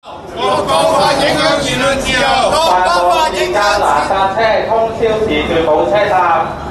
我講法影響言論自由。 犯法影響嗱，搭車通宵時段冇車搭。